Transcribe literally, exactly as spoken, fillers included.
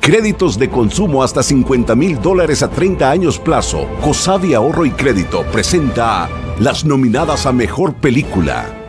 Créditos de consumo hasta cincuenta mil dólares a treinta años plazo. COSAVI Ahorro y Crédito presenta las nominadas a Mejor Película.